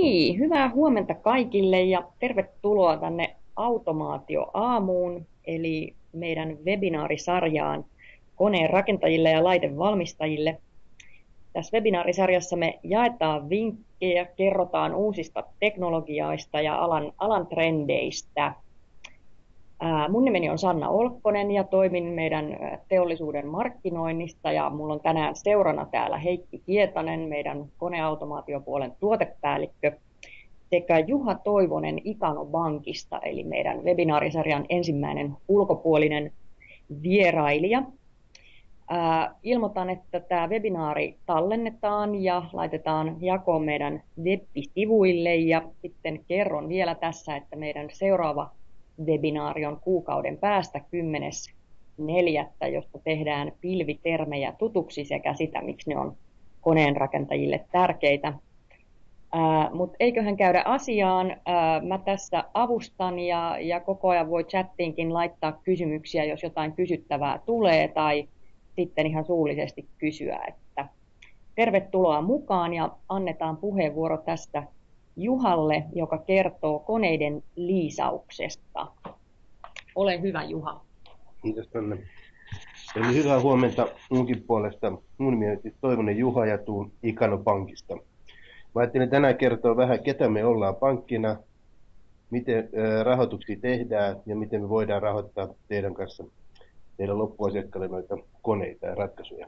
niin, hyvää huomenta kaikille ja tervetuloa tänne Automaatio aamuun, eli meidän webinaarisarjaan koneen rakentajille ja laitevalmistajille. Tässä webinaarisarjassa me jaetaan vinkkejä, kerrotaan uusista teknologioista ja alan trendeistä. Mun nimeni on Sanna Olkkonen ja toimin meidän teollisuuden markkinoinnista ja mulla on tänään seurana täällä Heikki Hietanen, meidän koneautomaatiopuolen tuotepäällikkö, sekä Juha Toivonen Ikano Bankista, eli meidän webinaarisarjan ensimmäinen ulkopuolinen vierailija. Ilmoitan, että tämä webinaari tallennetaan ja laitetaan jakoon meidän web-sivuille ja sitten kerron vielä tässä, että meidän seuraava webinaari on kuukauden päästä 10.4., josta tehdään pilvitermejä tutuksi sekä sitä, miksi ne on koneenrakentajille tärkeitä. Mutta eiköhän käydä asiaan. Mä tässä avustan ja koko ajan voi chattiinkin laittaa kysymyksiä, jos jotain kysyttävää tulee tai sitten ihan suullisesti kysyä. Että tervetuloa mukaan ja annetaan puheenvuoro tästä Juhalle, joka kertoo koneiden liisauksesta. Ole hyvä, Juha. Kiitos Tanne. Eli hyvää huomenta munkin puolesta. Mun nimeni on Toivonen Juha ja tuun Ikano Pankista. Mä ajattelin tänään kertoa vähän, ketä me ollaan pankkina, miten rahoituksia tehdään ja miten me voidaan rahoittaa teidän kanssa, teidän loppuasiakkaille noita koneita ja ratkaisuja.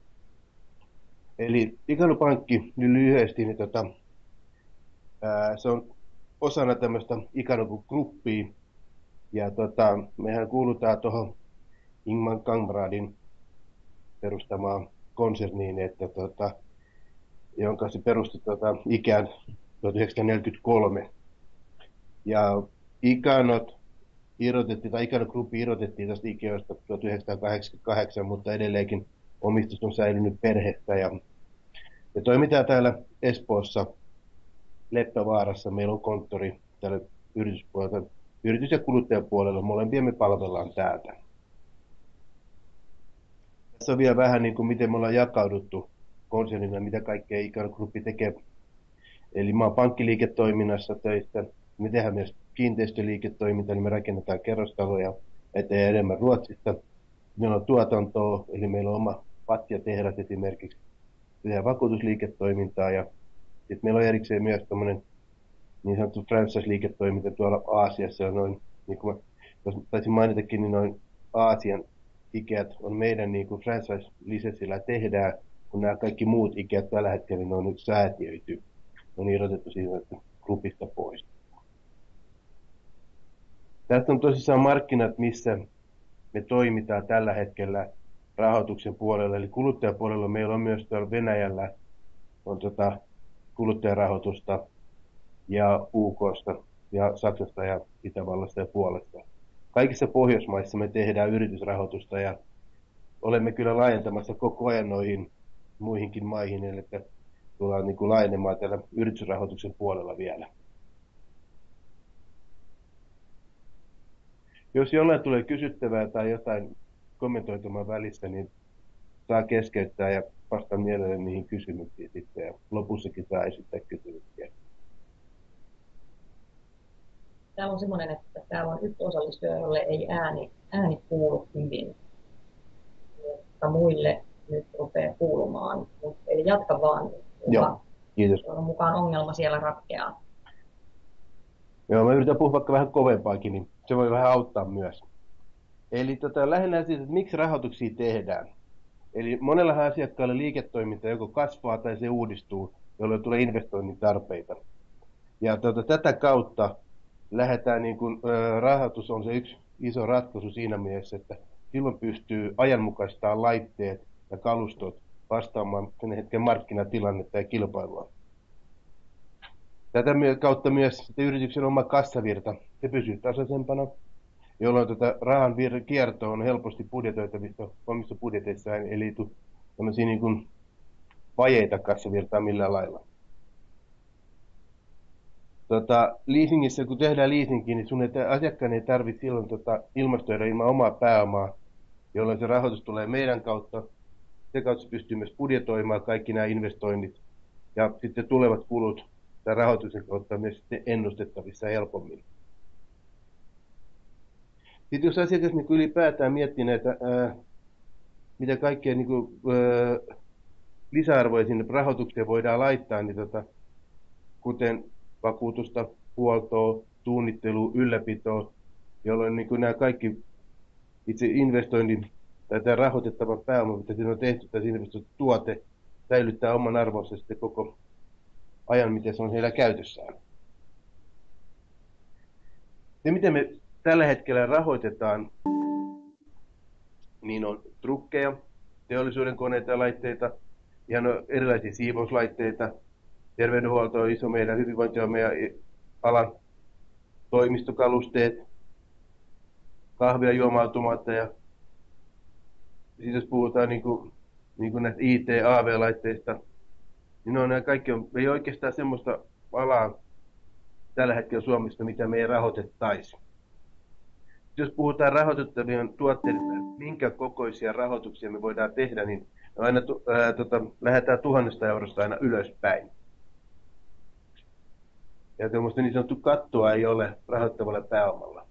Eli Ikano Pankki niin lyhyesti, niin se on osana tämmöistä Ikano Groupia. Ja mehän kuulutaan tuohon Ingman Kamradin perustamaan konserniin, jonka se perustui ikään 1943. Ja Ikanot irrotettiin, tai Ikano Group irrotettiin tästä Ikeosta 1988, mutta edelleenkin omistus on säilynyt perhettä. Ja toimitaan täällä Espoossa Leppävaarassa. Meillä on konttori täällä yrityspuolella. Yritys- ja kuluttajapuolella molempia me palvellaan täältä. Tässä on vielä vähän niin kuin miten me ollaan jakauduttu konsernina, mitä kaikkea Ikano Group tekee. Eli mä oon pankkiliiketoiminnassa töissä. Me tehdään myös kiinteistöliiketoimintaa, niin me rakennetaan kerrostaloja eteen enemmän Ruotsista. Meillä on tuotantoa, eli meillä on oma patjatehdas esimerkiksi. Tehdään vakuutusliiketoimintaa ja sitten meillä on erikseen myös tämmöinen niin sanottu franchise-liiketoiminta tuolla Aasiassa. Noin, niin kuin jos taisin mainitakin, niin noin Aasian Ikeat on meidän niin kuin franchise-lisenssillä tehdään, kun nämä kaikki muut Ikeat tällä hetkellä niin on nyt säätiöity. On irrotettu siitä grupista pois. Tästä on tosissaan markkinat, missä me toimitaan tällä hetkellä rahoituksen puolella. Eli kuluttajapuolella meillä on myös tuolla Venäjällä on kuluttajarahoitusta ja UK:sta ja Saksasta ja Itävallasta ja Puolasta. Kaikissa Pohjoismaissa me tehdään yritysrahoitusta ja olemme kyllä laajentamassa koko ajan noihin muihinkin maihin, eli että tullaan niin kuin laajenemaan tällä yritysrahoituksen puolella vielä. Jos jollain tulee kysyttävää tai jotain kommentoitumaan välissä, niin saa keskeyttää ja vastaan mielelläni niihin kysymyksiin sitten ja lopussakin saa esittää kysymyksiä. Täällä on semmoinen, että täällä on yksi osallistuja, jolle ei ääni kuulu hyvin, mutta muille nyt rupeaa kuulumaan. Eli jatka vaan. Joo, kiitos. Toivon mukaan ongelma siellä ratkeaa. Joo, mä yritän puhua vaikka vähän kovempaakin, niin se voi vähän auttaa myös. Eli lähinnä siitä, että miksi rahoituksia tehdään. Eli monellahan asiakkaalla liiketoiminta joko kasvaa tai se uudistuu, jolloin tulee investoinnin tarpeita. Ja tätä kautta lähdetään, niin kun, rahoitus on se yksi iso ratkaisu siinä mielessä, että silloin pystyy ajanmukaistamaan laitteet ja kalustot vastaamaan sen hetken markkinatilannetta ja kilpailua. Tätä kautta myös yrityksen oma kassavirta, se pysyy tasaisempana, jolloin rahan kierto on helposti budjetoitavissa omissa budjeteissaan, eli ei tule tämmöisiä niin kuin vajeita kassavirtaa millään lailla. Leasingissä, kun tehdään leasingiä, niin asiakkaan ei tarvitse silloin ilmastoida ilman omaa pääomaa, jolloin se rahoitus tulee meidän kautta. Se kautta se pystyy myös budjetoimaan kaikki nämä investoinnit ja sitten tulevat kulut tai rahoituksen kautta myös sitten ennustettavissa helpommin. Sitten jos asiakas niin ylipäätään miettii näitä, mitä kaikkea niin kuin, lisäarvoja sinne rahoitukseen voidaan laittaa, niin kuten vakuutusta, huoltoa, suunnittelua, ylläpitoa, jolloin niin kuin nämä kaikki itse investoinnin tai tämä rahoitettava pääoma, mitä siinä on tehty, tai investoitu tuote, säilyttää oman arvonsa sitten koko ajan, miten se on heillä käytössään. Se, miten me tällä hetkellä rahoitetaan, niin on trukkeja, teollisuuden koneita ja laitteita, ihan erilaisia siivouslaitteita, terveydenhuolto on iso, meidän hyvinvointi on meidän alan toimistokalusteet, kahvia, juoma-automaatteja. Sitten jos puhutaan niin kuin näistä IT-AV-laitteista, niin nämä kaikki ei oikeastaan semmoista alaa tällä hetkellä Suomessa, mitä me ei rahoitettaisi. Jos puhutaan rahoitettavien tuotteiden, minkä kokoisia rahoituksia me voidaan tehdä, niin aina lähdetään 1 000 eurosta aina ylöspäin. Ja tämmöistä niin sanottu kattoa ei ole rahoittavalla pääomalla.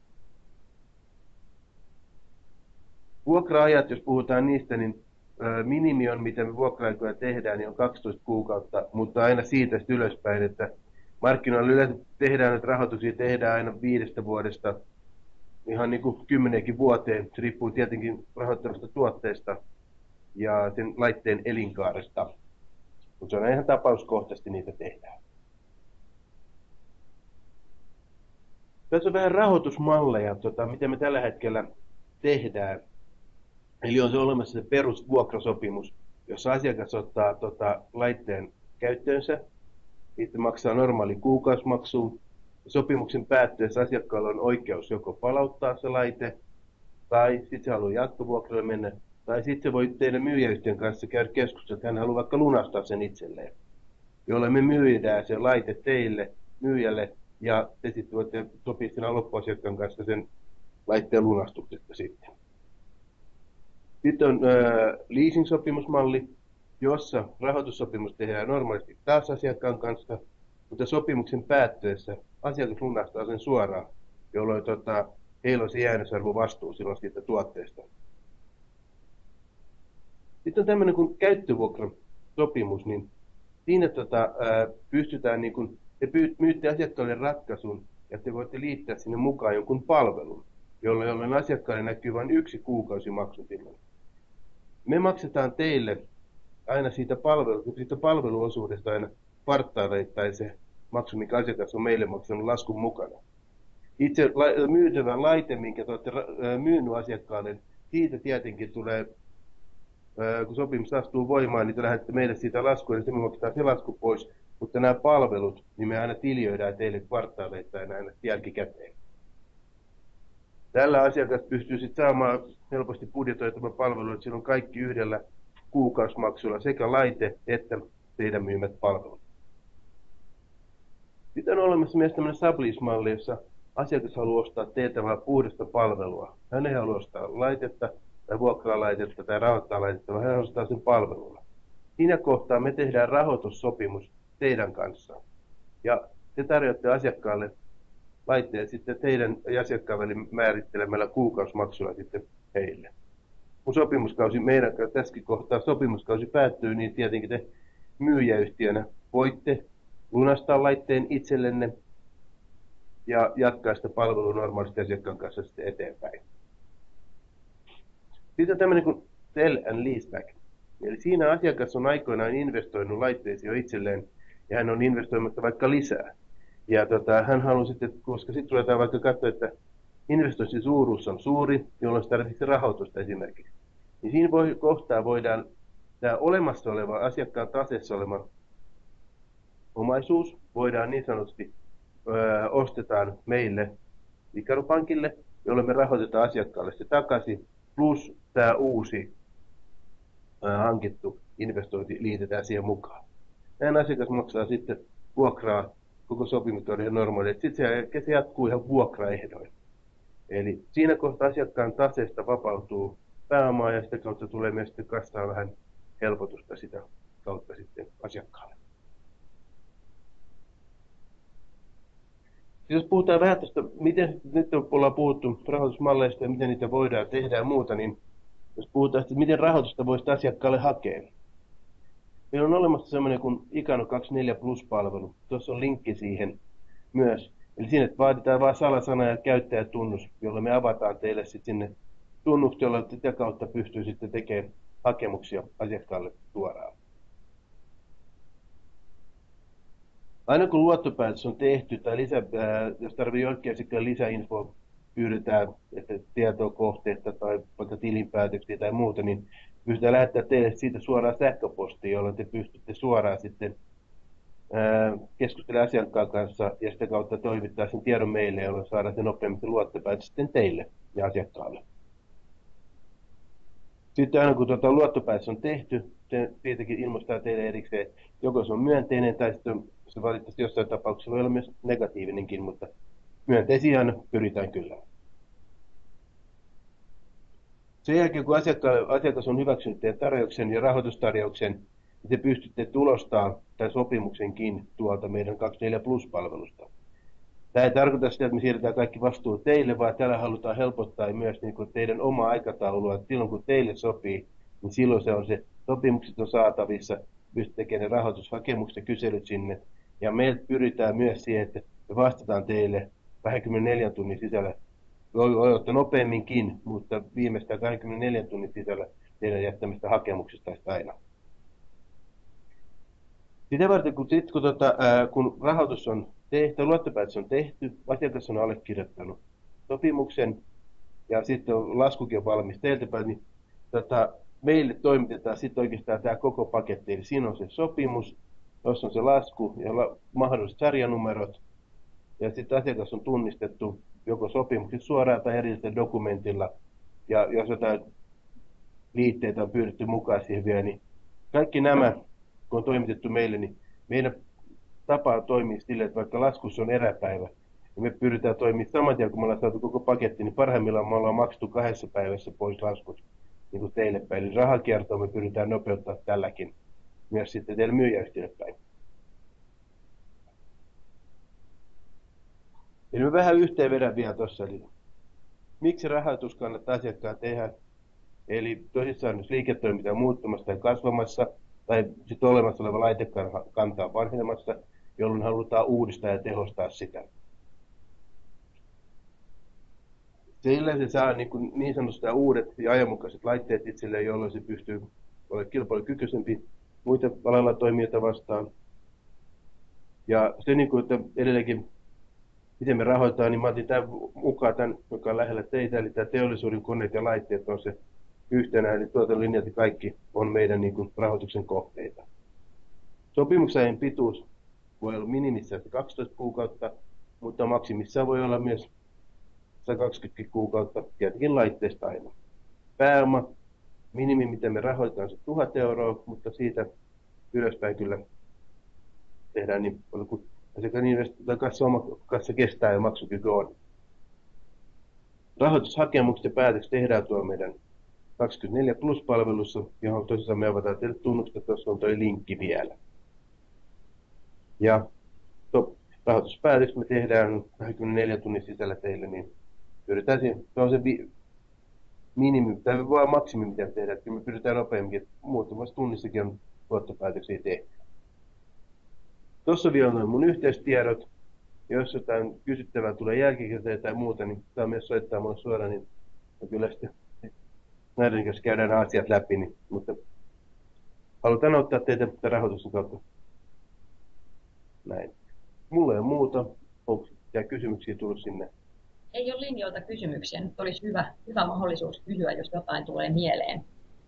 Vuokra-ajat, jos puhutaan niistä, niin minimi on, mitä me vuokra-aikoja tehdään, niin on 12 kuukautta, mutta aina siitä ylöspäin, että markkinoilla yleensä tehdään, että rahoituksia tehdään aina 5 vuodesta ihan niin kuin 10 vuoteen. Se riippuu tietenkin rahoittavasta tuotteesta ja sen laitteen elinkaaresta, mutta se on ihan tapauskohtaisesti niitä tehdään. Tässä on vähän rahoitusmalleja, mitä me tällä hetkellä tehdään. Eli on se olemassa se perusvuokrasopimus, jossa asiakas ottaa laitteen käyttöönsä, itse maksaa normaali kuukausimaksu. Sopimuksen päättyessä asiakkaalla on oikeus joko palauttaa se laite, tai sitten se haluaa jatkovuokralle mennä, tai sitten se voi teidän myyjäyhtiön kanssa käydä keskustelua, että hän haluaa vaikka lunastaa sen itselleen, jolloin me myydään se laite teille, myyjälle, ja te sitten voitte sopia siinä loppuasiakkaan kanssa sen laitteen lunastuksesta sitten. Sitten on leasing-sopimusmalli, jossa rahoitussopimus tehdään normaalisti taas asiakkaan kanssa, mutta sopimuksen päättyessä asiakas lunastaa sen suoraan, jolloin heillä on se jäännösarvo vastuu silloin siitä tuotteesta. Sitten on tämmöinen kuin käyttövuokrasopimus, niin siinä pystytään, niin kun, te myytte asiakkaalle ratkaisun ja te voitte liittää sinne mukaan jonkun palvelun, jolloin asiakkaalle näkyy vain 1 kuukausimaksu silloin. Me maksetaan teille aina siitä palveluosuudesta aina kvartaaleittain se maksu, mikä asiakas on meille maksanut laskun mukana. Itse myytävä laite, minkä te olette myynyt asiakkaalle, siitä tietenkin tulee, kun sopimus astuu voimaan, niin te lähdette meille siitä laskua, ja sitten me maksetaan se lasku pois. Mutta nämä palvelut, niin me aina tiljoidaan teille kvartaaleittain aina jälkikäteen. Tällä asiakas pystyy sitten saamaan helposti budjetoitumaan palvelua, että siinä on kaikki yhdellä kuukausimaksulla, sekä laite että teidän myymät palvelut. Sitten on olemassa myös tämmöinen sublease-malli, jossa asiakas haluaa ostaa teiltä vain puhdasta palvelua. Hän ei halua ostaa laitetta tai vuokraa laitetta tai rahoittaa laitetta, vaan hän ostaa sen palvelulla. Siinä kohtaa me tehdään rahoitussopimus teidän kanssa. Ja te tarjoatte asiakkaalle laitteet sitten teidän ja asiakkaan välin määrittelemällä kuukausimaksulla sitten heille. Kun sopimuskausi meidän tässäkin kohtaa sopimuskausi päättyy, niin tietenkin te myyjäyhtiönä voitte lunastaa laitteen itsellenne ja jatkaa sitä palvelua normaalisti asiakkaan kanssa sitten eteenpäin. Sitten on tämmöinen kuin sell and leaseback. Eli siinä asiakas on aikoinaan investoinut laitteisiin jo itselleen ja hän on investoimatta vaikka lisää. Ja hän haluaa sitten, koska sitten ruvetaan vaikka katsoa, että investoinnin suuruus on suuri, jolloin se tarvitsee rahoitusta esimerkiksi. Niin siinä kohtaa voidaan tämä olemassa oleva asiakkaan taseessa oleva omaisuus voidaan niin sanotusti ostetaan meille Ikaru-pankille, jolloin me rahoitetaan asiakkaalle se takaisin, plus tämä uusi hankittu investointi liitetään siihen mukaan. Näin asiakas maksaa sitten vuokraa koko sopimuskauden normaali, että sitten se jatkuu ihan vuokraehdoin. Eli siinä kohtaa asiakkaan taseesta vapautuu pääomaa ja sitä kautta tulee myös sitten kassaan vähän helpotusta sitä kautta sitten asiakkaalle. Jos puhutaan vähän tästä, miten nyt ollaan puhuttu rahoitusmalleista ja miten niitä voidaan tehdä ja muuta, niin jos puhutaan, että miten rahoitusta voisi asiakkaalle hakea. Meillä on olemassa semmoinen kuin Ikano 24 Plus-palvelu. Tuossa on linkki siihen myös. Eli sinne vaaditaan vain salasana ja käyttäjätunnus, jolla me avataan teille sitten sinne tunnukset, jolla sitä kautta pystyy sitten tekemään hakemuksia asiakkaalle suoraan. Aina kun luottopäätös on tehty tai jos tarvitsee jokin lisäinfoa pyydetään, että tietoa kohteesta tai vaikka tilinpäätöksiä tai muuta, niin pystytään lähettämään teille siitä suoraan sähköpostiin, jolloin te pystytte suoraan sitten keskustelemaan asiakkaan kanssa ja sitä kautta toimittaa sen tiedon meille, jolloin saadaan se nopeammin luottopäätös sitten teille ja asiakkaalle. Sitten aina kun luottopäätös on tehty, se tietenkin ilmoittaa teille erikseen, joko se on myönteinen tai sitten se valitettavasti jossain tapauksessa voi olla myös negatiivinenkin, mutta myönteisiä aina pyritään kyllä. Sen jälkeen kun asiakas on hyväksynyt teidän tarjouksen ja rahoitustarjouksen, niin te pystytte tulostamaan tämän sopimuksenkin tuolta meidän 24 Plus-palvelusta. Tämä ei tarkoita sitä, että me siirretään kaikki vastuu teille, vaan täällä halutaan helpottaa myös niin kuin teidän omaa aikataulua. Että silloin kun teille sopii, niin silloin se sopimukset on saatavissa, pystytte tekemään rahoitushakemukset ja kyselyt sinne. Ja meiltä pyritään myös siihen, että me vastataan teille 24 tunnin sisällä. Voi ottaa nopeamminkin, mutta viimeistään 24 tunnin sisällä teidän jättämistä hakemuksista aina. Sitä varten, kun rahoitus on tehty, luottopäätös on tehty, asiakas on allekirjoittanut sopimuksen ja sitten on laskukin valmis teiltä päin, niin meille toimitetaan sitten oikeastaan tämä koko paketti. Eli siinä on se sopimus, jossa on se lasku ja mahdolliset sarjanumerot ja sitten asiakas on tunnistettu joko sopimuksessa suoraan tai erillisellä dokumentilla ja jos jotain liitteitä on pyydetty mukaan siihen vielä, niin kaikki nämä, kun on toimitettu meille, niin meidän tapa toimii sille, että vaikka laskussa on eräpäivä, niin me pyritään toimimaan saman tien, kun me ollaan saatu koko paketti, niin parhaimmillaan me ollaan maksettu 2 päivässä pois laskut niin kuin teille päin. Eli rahakiertoa me pyritään nopeuttaa tälläkin myös sitten teille myyjäyhtiölle päin. Eli me vähän yhteenvedän vielä tuossa, eli miksi rahoitus kannattaa asiakkaan tehdä. Eli tosissaan jos liiketoiminta on muuttumassa tai kasvamassa, tai sitten olemassa oleva laitekanta on vanhenemassa, jolloin halutaan uudistaa ja tehostaa sitä. Sillä se saa niin sanotusti uudet ja ajanmukaiset laitteet itselleen, jolloin se pystyy olemaan kilpailukykyisempi muita alalla toimijoita vastaan. Ja se, että edelleenkin, miten me rahoitetaan, niin mä otin tämän mukaan tämän, joka on lähellä teitä, eli tämä teollisuuden koneet ja laitteet on se yhtenä, eli tuotantolinjat ja kaikki on meidän rahoituksen kohteita. Sopimuksen pituus voi olla minimissään 12 kuukautta, mutta maksimissaan voi olla myös 120 kuukautta, tietenkin laitteesta aina. Pääoma, minimi mitä me rahoitetaan, on 1000 euroa, mutta siitä ylöspäin kyllä tehdään niin paljon kuin kassa kestää ja maksukyky on. Rahoitushakemukset ja päätökset tehdään tuolla meidän 24 Plus-palvelussa, johon tosissaan me avataan teille tunnukset, tuossa on tuo linkki vielä. Ja rahoituspäätökset me tehdään 24 tunnin sisällä teille, niin pyritään siihen, se on se minimi, tai vaan maksimi mitä tehdään, että me pyritään nopeammin, että muutamassa tunnissakin on luottopäätöksiä tehty. Tuossa vielä on mun yhteystiedot, jos jotain kysyttävää tulee jälkikäteen tai muuta, niin saa myös soittaa mulle suoraan, niin kyllä sitten näiden kanssa käydään asiat läpi, niin, mutta halutaan auttaa teitä rahoituksen kautta. Näin. Mulla ei ole muuta. Onko kysymyksiä tullut sinne? Ei ole linjoilta kysymyksiä. Nyt olisi hyvä mahdollisuus kysyä, jos jotain tulee mieleen.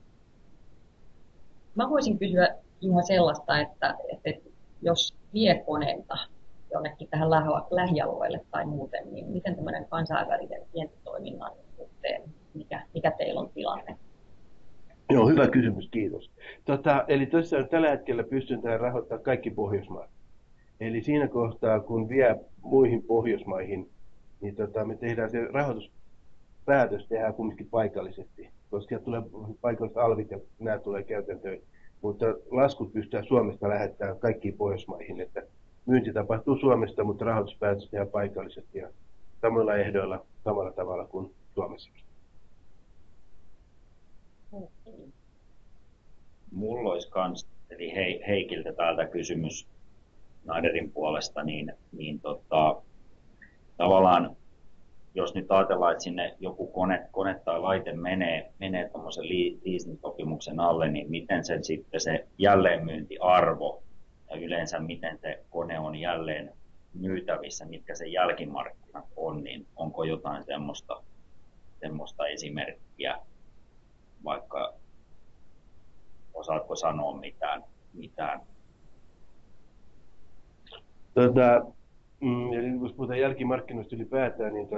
Mä voisin kysyä ihan sellaista, että jos vie koneita jonnekin tähän lähialueelle tai muuten, niin miten tämmöinen kansainvälisen vientitoiminnan suhteen, mikä teillä on tilanne? Joo, hyvä kysymys, kiitos. Eli tosiaan tällä hetkellä pystytään rahoittamaan kaikki Pohjoismaat. Eli siinä kohtaa, kun vie muihin Pohjoismaihin, niin me tehdään se rahoituspäätös tehdään kumminkin paikallisesti, koska sieltä tulee paikalliset alvit ja nämä tulee käytäntöön. Mutta laskut pystytään Suomesta lähettämään kaikkiin Pohjoismaihin, että myynti tapahtuu Suomesta, mutta rahoituspäätös tehdään paikallisesti ja samoilla ehdoilla, samalla tavalla kuin Suomessakin. Mulla olisi kans, eli Heikiltä täältä kysymys Schneiderin puolesta, tavallaan jos nyt ajatellaan, että sinne joku kone tai laite menee tuommoisen leasing-sopimuksen alle, niin miten sen sitten se jälleenmyyntiarvo ja yleensä miten se kone on jälleen myytävissä, mitkä sen jälkimarkkinat on, niin onko jotain semmoista esimerkkiä, vaikka osaatko sanoa mitään? Eli jos puhutaan jälkimarkkinoista ylipäätään, niin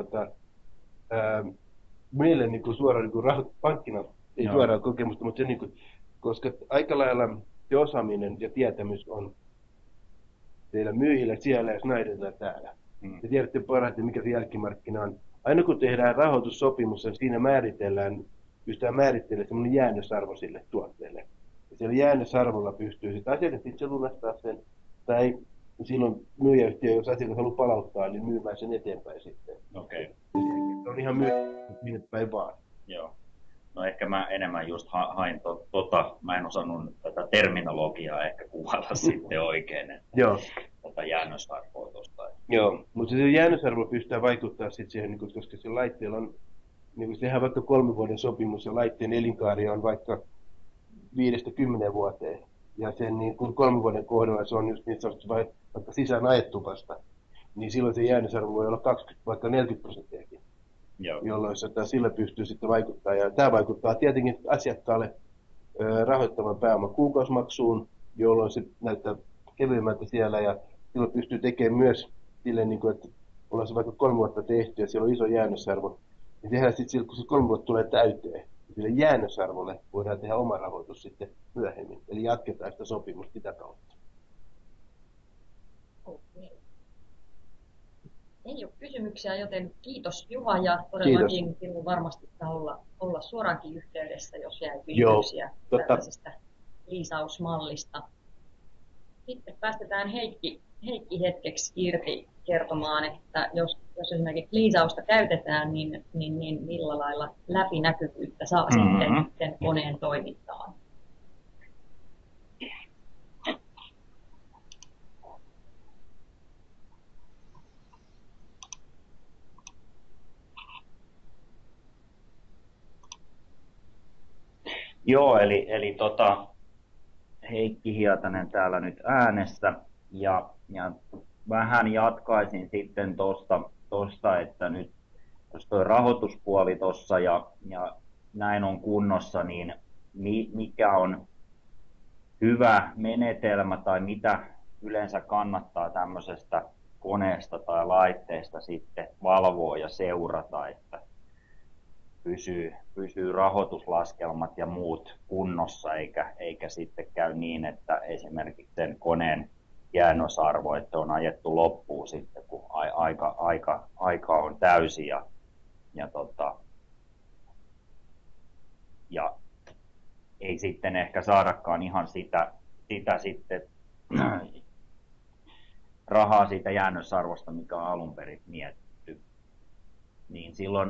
meille niin suoraan niin pankkina ei suoraan kokemusta, mutta se, niin kuin, koska aika lailla se osaaminen ja tietämys on teillä myyjillä siellä ja Schneiderilla täällä. Te tiedätte parhaiten, mikä se jälkimarkkina on. Aina kun tehdään rahoitussopimus, niin siinä pystytään määrittelemään semmoinen jäännösarvo sille tuotteelle. Ja siellä jäännösarvolla pystyy sitten asiakas itse lunastaa sen, tai silloin myyjäyhtiö, jos asiakas haluaa palauttaa, niin myymään sen eteenpäin sitten. Okei. Se on ihan minne päin vaan. Joo. No ehkä mä enemmän just hain mä en osannut tätä terminologiaa ehkä kuvailla sitten oikein, Joo. Tätä jäännösarvoa tuosta. Joo, mutta se jäännösarvo pystyy vaikuttaa sitten siihen, koska se laitteella on, niin kun tehdään vaikka 3 vuoden sopimus ja laitteen elinkaari on vaikka 5-10 vuoteen. Ja sen niin kun 3 vuoden kohdalla se on just niin sanotusti vaikka sisään ajettu vasta, niin silloin se jäännösarvo voi olla 20, vaikka 40%. Jolloin sillä pystyy sitten vaikuttaa. Ja tämä vaikuttaa tietenkin asiakkaalle rahoittavan pääoman kuukausimaksuun, jolloin se näyttää kevyemmältä siellä. Ja silloin pystyy tekemään myös silleen, niin kuin, että ollaan se vaikka 3 vuotta tehty ja siellä on iso jäännösarvo. Niin tehdään sitten silloin, kun se 3 vuotta tulee täyteen. Sille jäännösarvolle voidaan tehdä oma rahoitus sitten myöhemmin. Eli jatketaan sitä sopimusta sitä kautta. Okei. Ei ole kysymyksiä, joten kiitos Juha ja todellakin sinun varmasti olla suoraankin yhteydessä, jos jää kysymyksiä tällaisesta liisausmallista. Sitten päästetään Heikki hetkeksi irti kertomaan, että jos esimerkiksi liisausta käytetään, niin millä lailla läpinäkyvyyttä saa sitten koneen toimintaan. Joo, eli Heikki Hietanen täällä nyt äänessä ja vähän jatkaisin sitten tosta, että nyt jos tuo rahoituspuoli tossa ja näin on kunnossa, niin mikä on hyvä menetelmä tai mitä yleensä kannattaa tämmöisestä koneesta tai laitteesta sitten valvoa ja seurata, että pysyy rahoituslaskelmat ja muut kunnossa, eikä sitten käy niin, että esimerkiksi sen koneen jäännösarvo, että on ajettu loppuun sitten, kun aika on täysi ja ei sitten ehkä saadakaan ihan sitä sitten rahaa siitä jäännösarvosta, mikä on alun perin mietitty. Niin silloin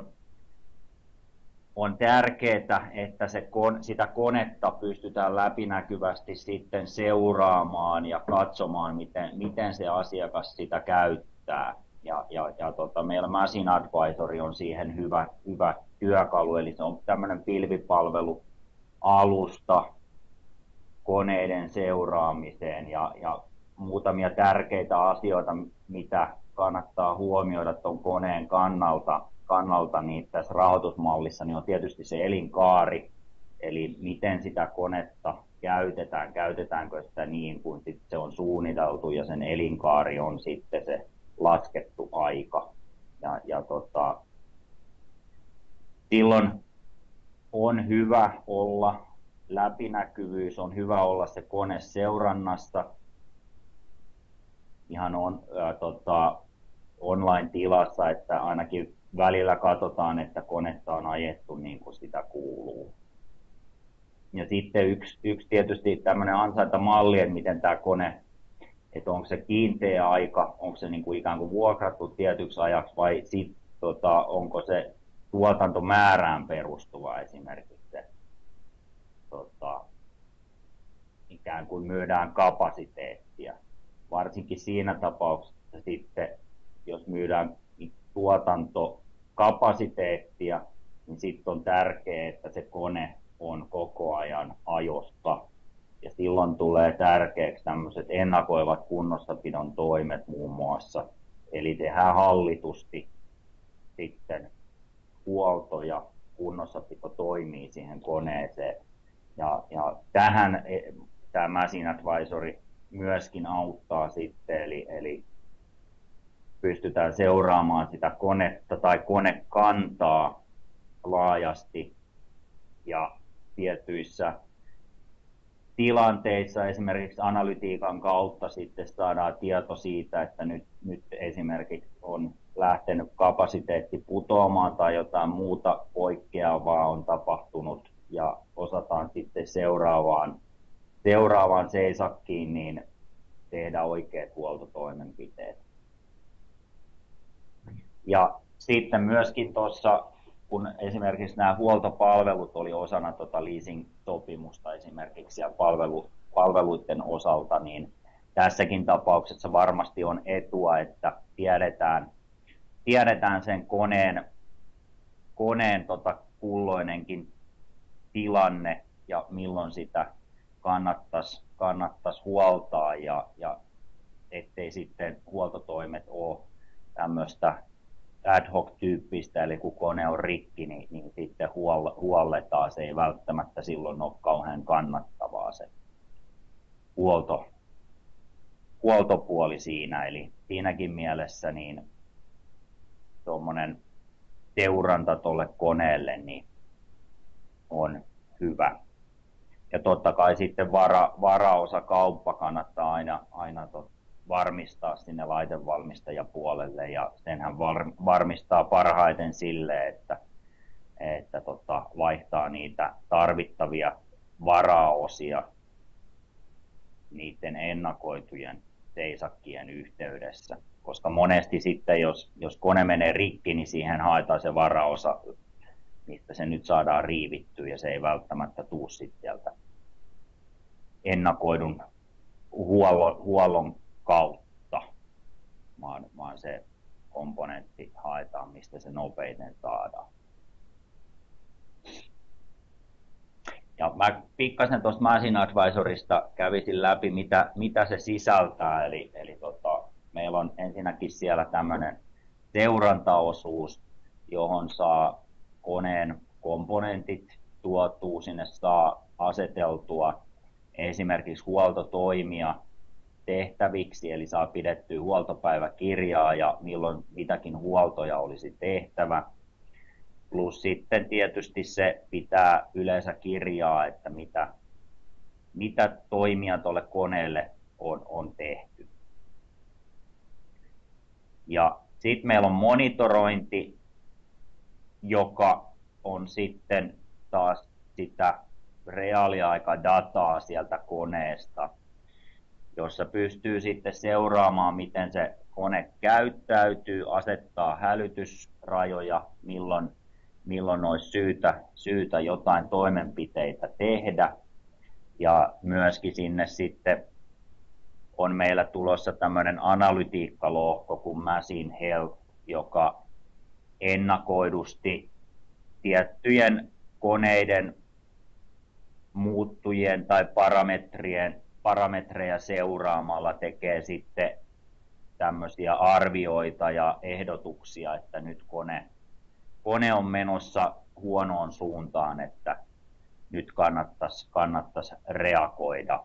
on tärkeää, että sitä konetta pystytään läpinäkyvästi sitten seuraamaan ja katsomaan, miten se asiakas sitä käyttää. Meillä Machine Advisor on siihen hyvä työkalu, eli se on tämmöinen pilvipalvelualusta koneiden seuraamiseen ja muutamia tärkeitä asioita, mitä kannattaa huomioida tuon koneen kannalta niin tässä rahoitusmallissa niin on tietysti se elinkaari, eli miten sitä konetta käytetäänkö sitä niin kuin se on suunniteltu ja sen elinkaari on sitten se laskettu aika. Silloin on hyvä olla läpinäkyvyys, on hyvä olla se kone seurannassa, ihan online-tilassa, että ainakin välillä katsotaan, että konetta on ajettu niin kuin sitä kuuluu. Ja sitten yksi tietysti tämmöinen ansaintamalli, että miten tämä että onko se kiinteä aika, onko se niin kuin ikään kuin vuokrattu tietyksi ajaksi vai onko se tuotantomäärään perustuva esimerkiksi se, ikään kuin myydään kapasiteettia. Varsinkin siinä tapauksessa sitten, jos myydään tuotantokapasiteettia, niin sitten on tärkeää, että se kone on koko ajan ajossa. Ja silloin tulee tärkeäksi tämmöiset ennakoivat kunnossapidon toimet muun muassa. Eli tehdään hallitusti sitten huolto ja kunnossapito toimii siihen koneeseen. Ja tähän tämä Machine Advisory myöskin auttaa sitten, eli pystytään seuraamaan sitä konetta tai konekantaa laajasti ja tietyissä tilanteissa esimerkiksi analytiikan kautta sitten saadaan tieto siitä, että nyt esimerkiksi on lähtenyt kapasiteetti putoamaan tai jotain muuta poikkeavaa on tapahtunut ja osataan sitten seuraavaan seisakkiin niin tehdä oikeat huoltotoimenpiteet. Ja sitten myöskin tuossa, kun esimerkiksi nämä huoltopalvelut oli osana leasing-sopimusta esimerkiksi ja palveluiden osalta, niin tässäkin tapauksessa varmasti on etua, että tiedetään sen koneen kulloinenkin tilanne ja milloin sitä kannattaisi huoltaa ja ettei sitten huoltotoimet ole tämmöistä ad hoc-tyyppistä, eli kun kone on rikki, niin sitten huolletaan. Se ei välttämättä silloin ole kauhean kannattavaa se huoltopuoli siinä. Eli siinäkin mielessä niin tuommoinen seuranta tuolle koneelle niin on hyvä. Ja totta kai sitten varaosakauppa kannattaa aina varmistaa sinne laitevalmistajapuolelle ja senhän varmistaa parhaiten sille, että vaihtaa niitä tarvittavia varaosia niiden ennakoitujen seisakkien yhteydessä. Koska monesti sitten, jos kone menee rikki, niin siihen haetaan se varaosa, mistä se nyt saadaan riivittyä ja se ei välttämättä tule sitten sieltä ennakoidun huollon kautta, vaan se komponentti haetaan, mistä se nopeiten saadaan. Ja mä pikkasen tuosta Machine Advisorysta kävisin läpi, mitä se sisältää. Eli meillä on ensinnäkin siellä tämmöinen seurantaosuus, johon saa koneen komponentit tuotua, sinne saa aseteltua esimerkiksi huoltotoimia tehtäviksi, eli saa pidettyä huoltopäiväkirjaa ja milloin mitäkin huoltoja olisi tehtävä. Plus sitten tietysti se pitää yleensä kirjaa, että mitä toimia tuolle koneelle on tehty. Ja sitten meillä on monitorointi, joka on sitten taas sitä reaaliaikadataa sieltä koneesta, jossa pystyy sitten seuraamaan, miten se kone käyttäytyy, asettaa hälytysrajoja, milloin olisi syytä jotain toimenpiteitä tehdä. Ja myöskin sinne sitten on meillä tulossa tämmöinen analytiikkalohko kuin Machine Health, joka ennakoidusti tiettyjen koneiden muuttujien tai parametreja seuraamalla tekee sitten tämmöisiä arvioita ja ehdotuksia, että nyt kone on menossa huonoon suuntaan, että nyt kannattaisi reagoida.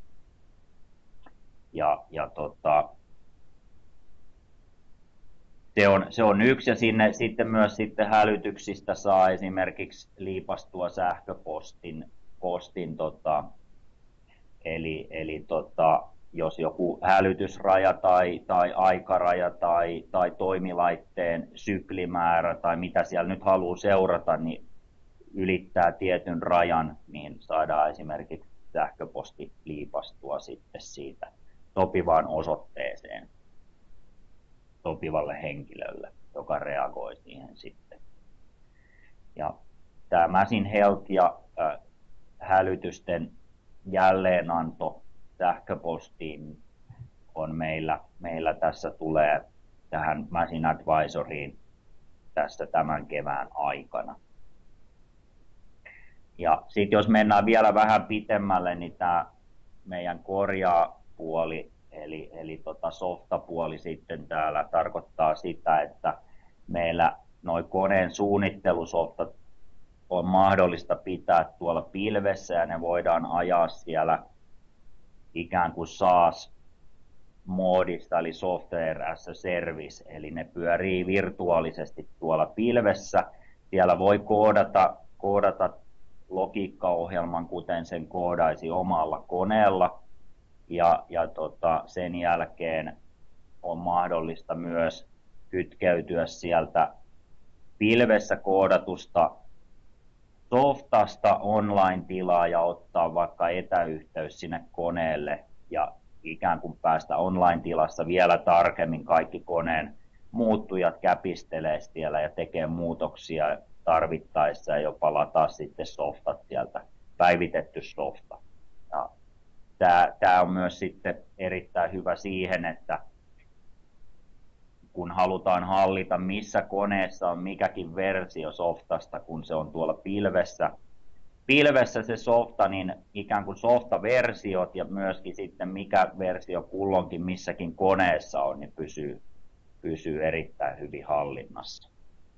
Se on yksi, ja sitten myös hälytyksistä saa esimerkiksi liipastua sähköpostin eli jos joku hälytysraja tai aikaraja tai toimilaitteen syklimäärä tai mitä siellä nyt haluaa seurata, niin ylittää tietyn rajan, niin saadaan esimerkiksi sähköposti liipastua sitten siitä sopivaan osoitteeseen sopivalle henkilölle, joka reagoi siihen sitten. Ja tämä Machine Health ja hälytysten jälleenanto sähköpostiin on meillä tässä tulee tähän Machine Advisoryin tässä tämän kevään aikana. Ja sitten jos mennään vielä vähän pitemmälle, niin tämä meidän korjaapuoli, eli softapuoli sitten täällä tarkoittaa sitä, että meillä noin koneen suunnittelusoftat on mahdollista pitää tuolla pilvessä ja ne voidaan ajaa siellä ikään kuin SaaS-moodista, eli Software as a Service, eli ne pyörii virtuaalisesti tuolla pilvessä. Siellä voi koodata logiikkaohjelman, kuten sen koodaisi omalla koneella, ja sen jälkeen on mahdollista myös kytkeytyä sieltä pilvessä koodatusta softasta online-tilaa ja ottaa vaikka etäyhteys sinne koneelle ja ikään kuin päästä online-tilassa vielä tarkemmin kaikki koneen muuttujat käpistelee siellä ja tekee muutoksia tarvittaessa ja jopa lataa sitten softat sieltä, päivitetty softa. Tämä on myös sitten erittäin hyvä siihen, että kun halutaan hallita, missä koneessa on mikäkin versio softasta, kun se on tuolla pilvessä se softa, niin ikään kuin softaversiot ja myöskin sitten mikä versio kulloinkin missäkin koneessa on, niin pysyy erittäin hyvin hallinnassa.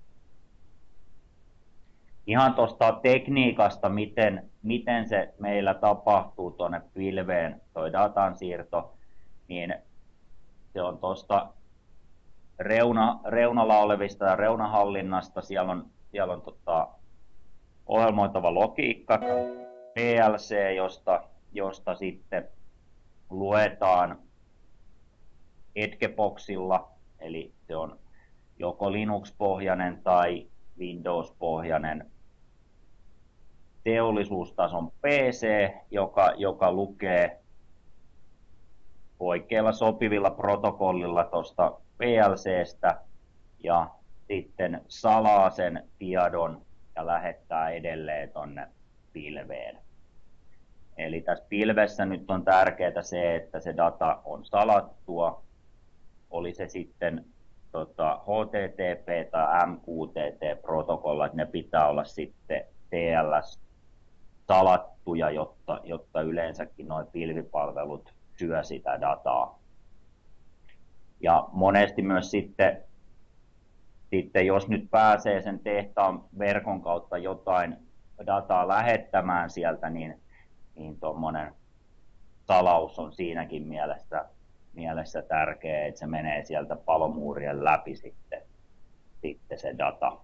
Ihan tuosta tekniikasta, miten se meillä tapahtuu tuonne pilveen, tuo datansiirto, niin se on tuosta reunalla olevista ja reunahallinnasta. Siellä on ohjelmoitava logiikka, PLC, josta sitten luetaan Edgeboxilla, eli se on joko Linux-pohjainen tai Windows-pohjainen teollisuustason PC, joka lukee oikeilla sopivilla protokollilla tuosta PLCstä ja sitten salaa sen tiedon ja lähettää edelleen tuonne pilveen. Eli tässä pilvessä nyt on tärkeää se, että se data on salattua, oli se sitten HTTP tai MQTT-protokolla, että ne pitää olla sitten TLS-salattuja, jotta yleensäkin nuo pilvipalvelut syö sitä dataa. Ja monesti myös sitten jos nyt pääsee sen tehtaan verkon kautta jotain dataa lähettämään sieltä, niin tuommoinen salaus on siinäkin mielessä tärkeä, että se menee sieltä palomuurien läpi sitten se data.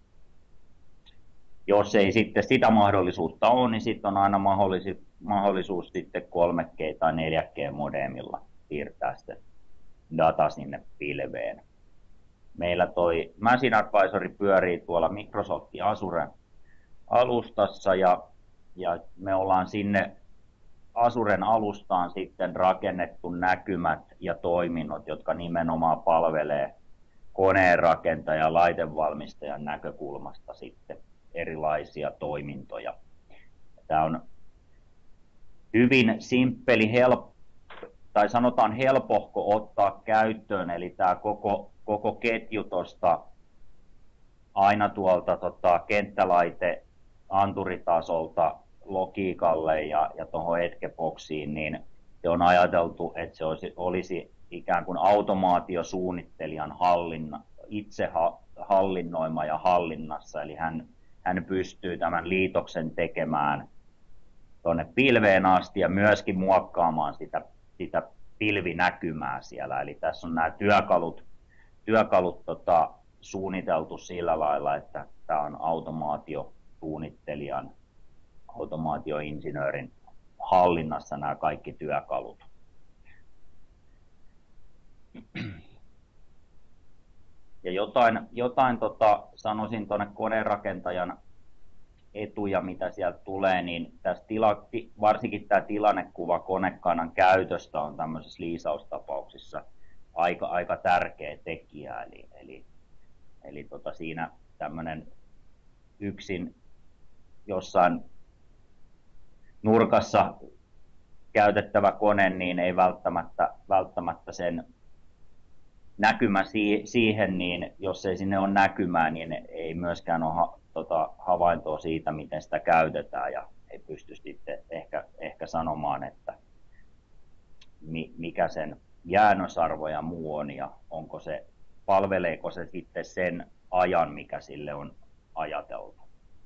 Jos ei sitten sitä mahdollisuutta ole, niin sitten on aina mahdollisuus sitten 3G- tai 4G-modemilla siirtää se data sinne pilveen. Meillä toi Machine Advisor pyörii tuolla Microsoftin Azuren alustassa ja me ollaan sinne Azuren alustaan sitten rakennettu näkymät ja toiminnot, jotka nimenomaan palvelee koneenrakentajan ja laitevalmistajan näkökulmasta sitten erilaisia toimintoja. Tämä on hyvin simppeli, tai sanotaan helpohko ottaa käyttöön, eli tämä koko ketju tuosta aina tuolta kenttälaite anturitasolta logiikalle ja tuohon Edgeboxiin, niin se on ajateltu, että se olisi ikään kuin automaatiosuunnittelijan itse hallinnoima ja hallinnassa, eli hän pystyy tämän liitoksen tekemään tuonne pilveen asti ja myöskin muokkaamaan sitä pilvinäkymää siellä. Eli tässä on nämä työkalut suunniteltu sillä lailla, että tämä on automaatiosuunnittelijan, automaatioinsinöörin hallinnassa nämä kaikki työkalut. Ja jotain sanoisin tuonne koneenrakentajan etuja, mitä sieltä tulee, niin tässä varsinkin tämä tilannekuva konekannan käytöstä on tämmöisissä liisaustapauksissa aika tärkeä tekijä. Eli siinä tämmöinen yksin jossain nurkassa käytettävä kone, niin ei välttämättä sen näkymä siihen, niin jos ei sinne ole näkymää, niin ei myöskään ole havaintoa siitä, miten sitä käytetään, ja ei pysty sitten ehkä sanomaan, että mikä sen jäännösarvo ja muu on, ja palveleeko se sitten sen ajan, mikä sille on ajateltu.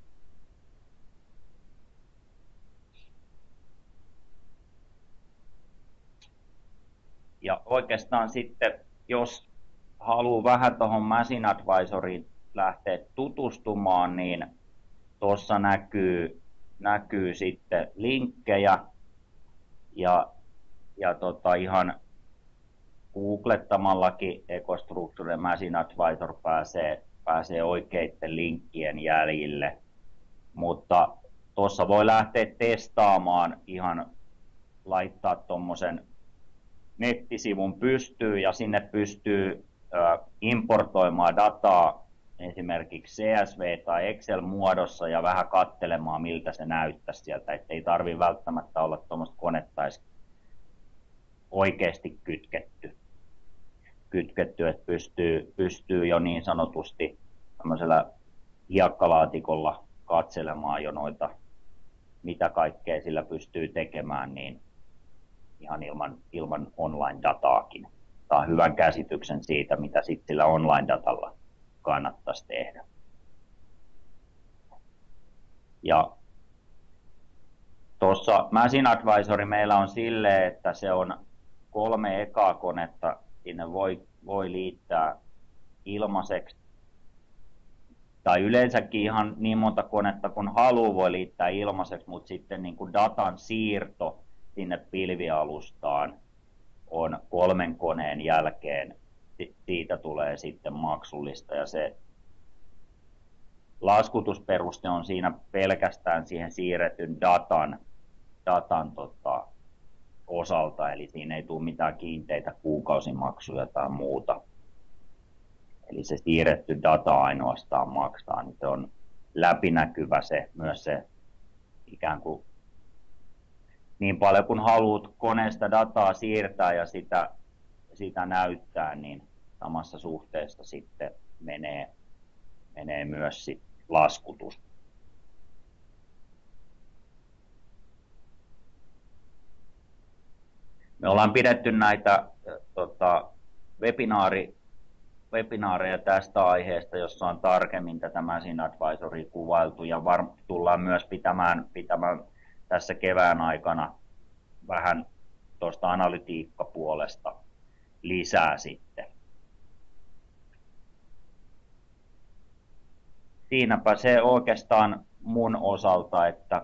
Ja oikeastaan sitten, jos haluaa vähän tuohon Machine Advisoriin lähteä tutustumaan, niin tuossa näkyy sitten linkkejä ja ihan googlettamallakin EcoStruxure Machine Advisor pääsee oikeiden linkkien jäljille, mutta tuossa voi lähteä testaamaan, ihan laittaa tuommoisen nettisivun pystyyn ja sinne pystyy importoimaan dataa esimerkiksi CSV- tai Excel-muodossa ja vähän katselemaan, miltä se näyttäisi sieltä. Et ei tarvitse välttämättä olla tuommoista konetta edes oikeasti kytketty, että pystyy jo niin sanotusti tämmöisellä hiekkalaatikolla katselemaan jo noita, mitä kaikkea sillä pystyy tekemään, niin ihan ilman online-dataakin. Saa hyvän käsityksen siitä, mitä sitten sillä online-datalla kannattaisi tehdä. Ja tuossa Machine Advisori meillä on silleen, että se on 3 ekaa konetta, sinne voi liittää ilmaiseksi. Tai yleensäkin ihan niin monta konetta kuin haluaa voi liittää ilmaiseksi, mutta sitten niin kuin datan siirto sinne pilvialustaan on 3 koneen jälkeen. Siitä tulee sitten maksullista ja se laskutusperuste on siinä pelkästään siihen siirretyn datan osalta, eli siinä ei tule mitään kiinteitä kuukausimaksuja tai muuta. Eli se siirretty data ainoastaan maksaa, niin se on läpinäkyvä myös se ikään kuin niin paljon kun haluat koneesta dataa siirtää ja sitä näyttää, niin samassa suhteessa sitten menee myös sit laskutus. Me ollaan pidetty näitä webinaareja tästä aiheesta, jossa on tarkemmin tätä Machine Advisoria kuvailtu, ja tullaan myös pitämään tässä kevään aikana vähän tuosta analytiikkapuolesta lisää sitten. Siinäpä se oikeastaan mun osalta, että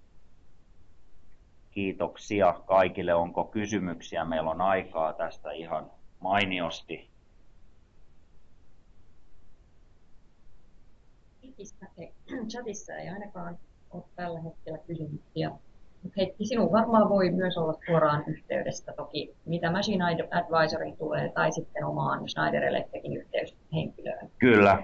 kiitoksia kaikille. Onko kysymyksiä? Meillä on aikaa tästä ihan mainiosti. Chatissa ei ainakaan ole tällä hetkellä kysymyksiä. Heikki, sinun varmaan voi myös olla suoraan yhteydessä toki, mitä Machine Advisoriin tulee, tai sitten omaan Schneider Electricin yhteyshenkilöön. Kyllä.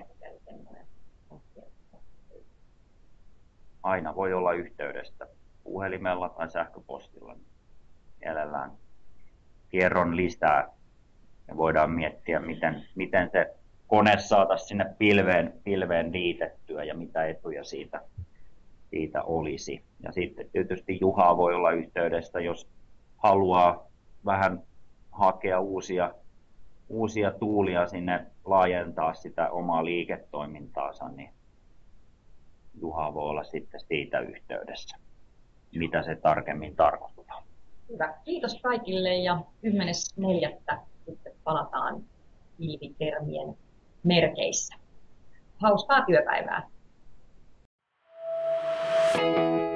Aina voi olla yhteydessä puhelimella tai sähköpostilla. Mielellään kerron lisää ja voidaan miettiä, miten se kone saataisiin sinne pilveen liitettyä ja mitä etuja siitä olisi. Ja sitten tietysti Juha voi olla yhteydessä, jos haluaa vähän hakea uusia tuulia sinne, laajentaa sitä omaa liiketoimintaansa, niin Juha voi olla sitten siitä yhteydessä, mitä se tarkemmin tarkoittaa. Hyvä. Kiitos kaikille ja 10.4. sitten palataan pilvitermien merkeissä. Hauskaa työpäivää!